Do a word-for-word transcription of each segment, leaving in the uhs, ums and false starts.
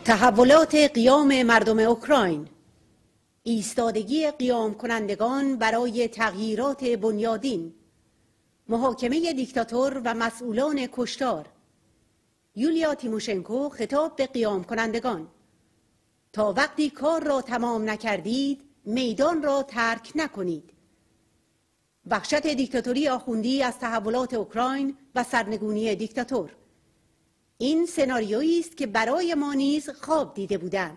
تحولات قیام مردم اوکراین، ایستادگی قیام کنندگان برای تغییرات بنیادین، محاکمه دیکتاتور و مسئولان کشتار. یولیا تیموشنکو خطاب به قیام کنندگان: تا وقتی کار را تمام نکردید میدان را ترک نکنید. وحشت دیکتاتوری آخوندی از تحولات اوکراین و سرنگونی دیکتاتور. این سناریویی است که برای ما نیز خواب دیده بودند.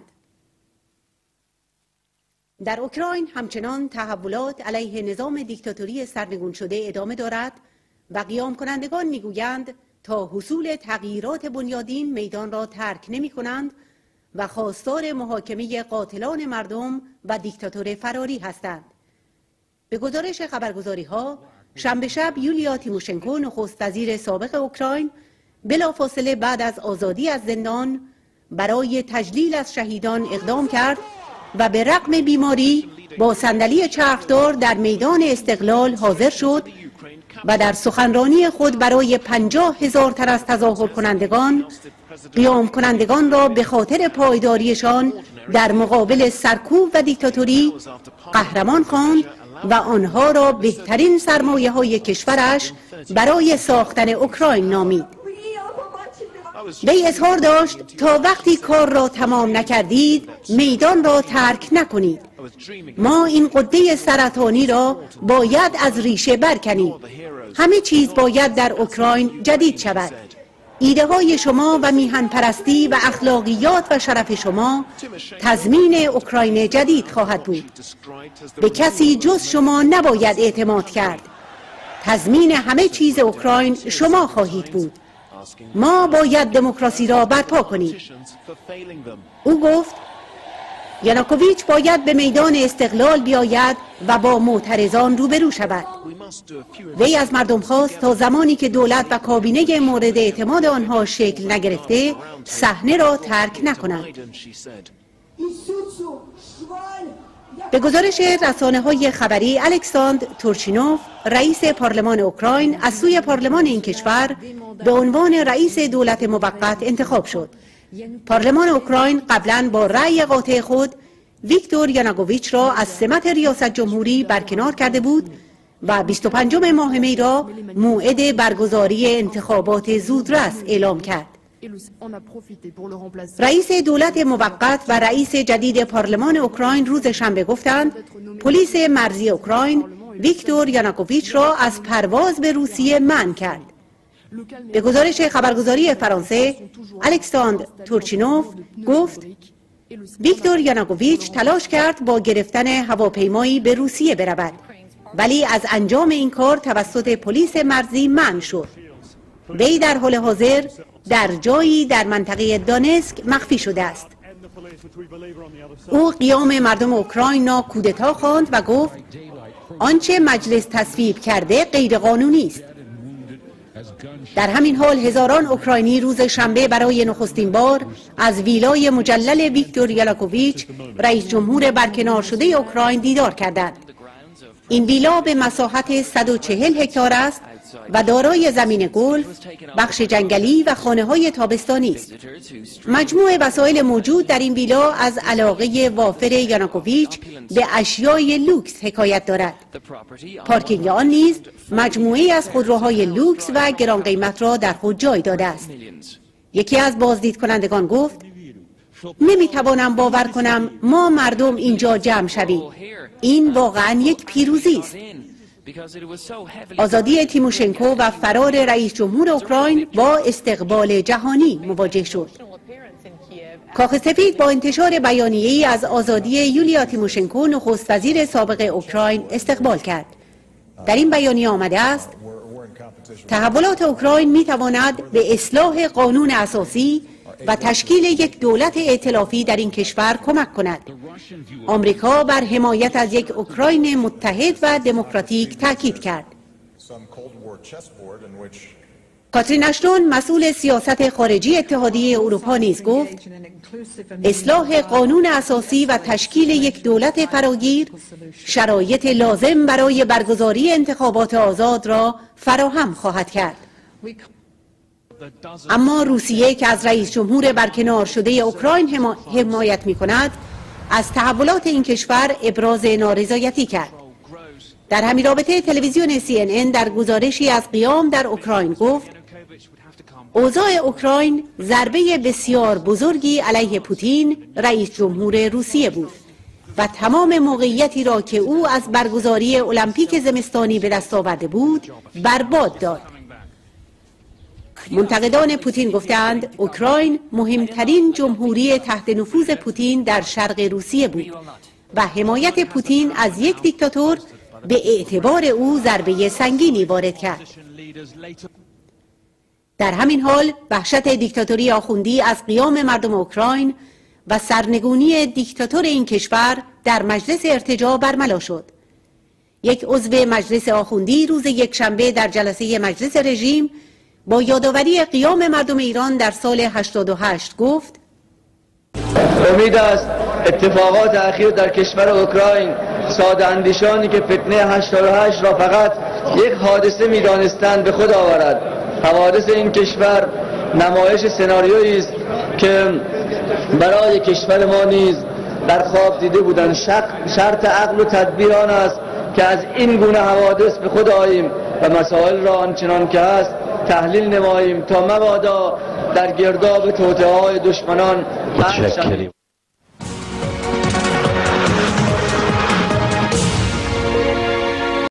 در اوکراین همچنان تحولات علیه نظام دیکتاتوری سرنگون شده ادامه دارد و قیام کنندگان میگویند تا حصول تغییرات بنیادین میدان را ترک نمی کنند و خواستار محاکمه قاتلان مردم و دیکتاتور فراری هستند. به گزارش خبرگزاری ها، شنبه شب یولیا تیموشنکو نخست وزیر سابق اوکراین بلافاصله بعد از آزادی از زندان برای تجلیل از شهیدان اقدام کرد و به رغم بیماری با صندلی چرخدار در میدان استقلال حاضر شد و در سخنرانی خود برای پنجاه هزار تن از تظاهر کنندگان قیام کنندگان را به خاطر پایداریشان در مقابل سرکوب و دیکتاتوری قهرمان خواند و آنها را بهترین سرمایه های کشورش برای ساختن اوکراین نامید. وی اظهار داشت تا وقتی کار را تمام نکردید میدان را ترک نکنید. ما این غده سرطانی را باید از ریشه برکنیم. همه چیز باید در اوکراین جدید شود. ایده های شما و میهن پرستی و اخلاقیات و شرف شما تضمین اوکراین جدید خواهد بود. به کسی جز شما نباید اعتماد کرد. تضمین همه چیز اوکراین شما خواهید بود. ما باید دموکراسی را برپا کنیم. او گفت یانوکوویچ باید به میدان استقلال بیاید و با معترضان روبرو شود. وی از مردم خواست تا زمانی که دولت و کابینه مورد اعتماد آنها شکل نگرفته صحنه را ترک نکنند. به گزارش رسانه‌های خبری، الکساندر تورچینوف رئیس پارلمان اوکراین از سوی پارلمان این کشور به عنوان رئیس دولت موقت انتخاب شد. پارلمان اوکراین قبلا با رأی قاطع خود ویکتور یانوکوویچ را از سمت ریاست جمهوری برکنار کرده بود و بیست و پنجم ماه می را موعد برگزاری انتخابات زودرس اعلام کرد. رئیس دولت موقت و رئیس جدید پارلمان اوکراین روز شنبه گفتند پلیس مرزی اوکراین ویکتور یانوکوویچ را از پرواز به روسیه منع کرد. به گزارش خبرگزاری فرانسه، الکساندر تورچینوف گفت ویکتور یانوکوویچ تلاش کرد با گرفتن هواپیمایی به روسیه برود، ولی از انجام این کار توسط پلیس مرزی منع شد. وی در حال حاضر در جایی در منطقه دانسک مخفی شده است. او قیام مردم اوکراین را کودتا خواند و گفت آنچه مجلس تصویب کرده غیرقانونی است. در همین حال هزاران اوکراینی روز شنبه برای نخستین بار از ویلای مجلل ویکتور یانوکوویچ رئیس جمهور برکنار شده اوکراین دیدار کردند. این ویلا به مساحت صد و چهل هکتار است و دارای زمین گلف، بخش جنگلی و خانه‌های تابستانی است. مجموع وسایل موجود در این ویلا از علاقه وافر یانوکوویچ به اشیای لوکس حکایت دارد. پارکینگ آن نیز مجموعه از خودروهای لوکس و گران قیمت را در خود جای داده است. یکی از بازدید کنندگان گفت نمیتوانم باور کنم ما مردم اینجا جمع شویم. این واقعا یک پیروزی است. آزادی تیموشنکو و فرار رئیس جمهور اوکراین با استقبال جهانی مواجه شد. کاخ سفید با انتشار بیانیه‌ای از آزادی یولیا تیموشنکو نخست وزیر سابق اوکراین استقبال کرد. در این بیانیه آمده است تحولات اوکراین میتواند به اصلاح قانون اساسی و تشکیل یک دولت ائتلافی در این کشور کمک کند. آمریکا بر حمایت از یک اوکراین متحد و دموکراتیک تاکید کرد. کاترین اشتون مسئول سیاست خارجی اتحادیه اروپا نیز گفت اصلاح قانون اساسی و تشکیل یک دولت فراگیر شرایط لازم برای برگزاری انتخابات آزاد را فراهم خواهد کرد. اما روسیه که از رئیس جمهور برکنار شده اوکراین حما... حمایت می کند از تحولات این کشور ابراز نارضایتی کرد. در همین رابطه تلویزیون سی ان ان در گزارشی از قیام در اوکراین گفت اوضاع اوکراین ضربه بسیار بزرگی علیه پوتین رئیس جمهور روسیه بود و تمام موقعیتی را که او از برگزاری المپیک زمستانی به دست آورده بود برباد داد. منتقدان پوتین گفتند اوکراین مهمترین جمهوری تحت نفوذ پوتین در شرق روسیه بود و حمایت پوتین از یک دیکتاتور به اعتبار او ضربه سنگینی وارد کرد. در همین حال وحشت دیکتاتوری آخوندی از قیام مردم اوکراین و سرنگونی دیکتاتور این کشور در مجلس ارتجاع برملا شد. یک عضو مجلس آخوندی روز یکشنبه در جلسه مجلس رژیم با یادآوری قیام مردم ایران در سال هشتاد و هشت گفت امید است اتفاقات اخیر در کشور اوکراین ساده اندیشانی که فتنه هشتاد و هشت را فقط یک حادثه می‌دانستند به خود آورد. حوادث این کشور نمایش سناریویی است که برای کشور ما نیز در خواب دیده بودند. شرط عقل و تدبیر آن است که از این گونه حوادث به خود آییم و مسائل را آنچنان که هست تحلیل نماییم تا مبادا در گرداب توطئه‌های دشمنان